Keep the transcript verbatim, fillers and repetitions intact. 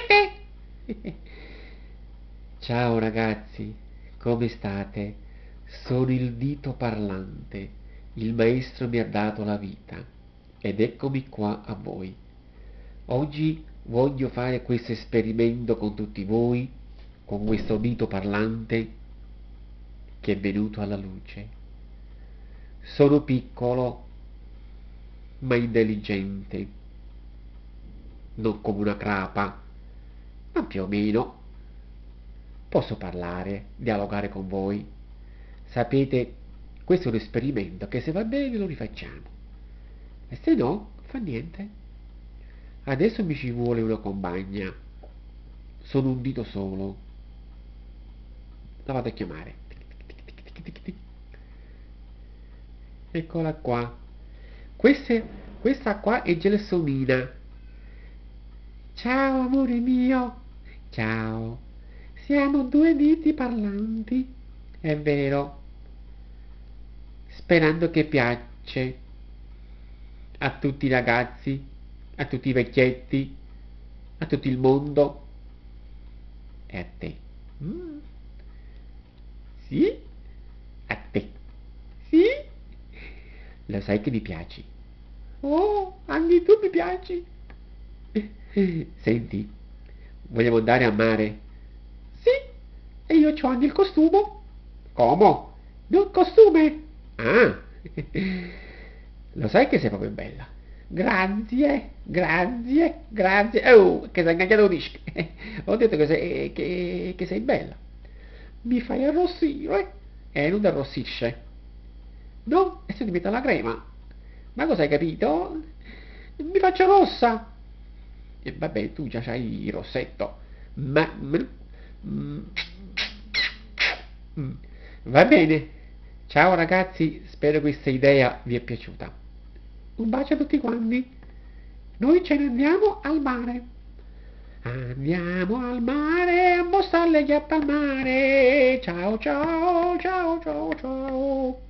Ciao ragazzi, come state? Sono il dito parlante. Il maestro mi ha dato la vita ed eccomi qua a voi. Oggi voglio fare questo esperimento con tutti voi, con questo dito parlante che è venuto alla luce. Sono piccolo, ma intelligente, non come una crapa, ma più o meno. Posso parlare, dialogare con voi. Sapete, questo è un esperimento che se va bene lo rifacciamo. E se no, fa niente. Adesso mi ci vuole una compagna. Sono un dito solo. La vado a chiamare. Eccola qua. Queste, questa qua è Gelsomina. Ciao amore mio. Ciao. Siamo due diti parlanti. È vero. Sperando che piace a tutti i ragazzi, a tutti i vecchietti, a tutto il mondo e a te. Mm. Sì? A te. Sì? Lo sai che mi piaci. Oh, anche tu mi piaci. Senti, vogliamo andare a mare? Sì, e io c'ho anche il costume. Come? Il costume? Ah, lo sai che sei proprio bella. Grazie, grazie, grazie. Oh, che sei ingaggiato dischi. Ho detto che sei, che, che sei bella. Mi fai arrossire. E non ti arrossisce. No, e se ti metto la crema. Ma cosa hai capito? Mi faccio rossa. E vabbè, tu già c'hai il rossetto. Ma... ma- mm, mm. Va bene. Ciao ragazzi, spero questa idea vi è piaciuta. Un bacio a tutti quanti. Noi ce ne andiamo al mare. Andiamo al mare a mostrare le chiappe al mare. Ciao ciao ciao ciao ciao.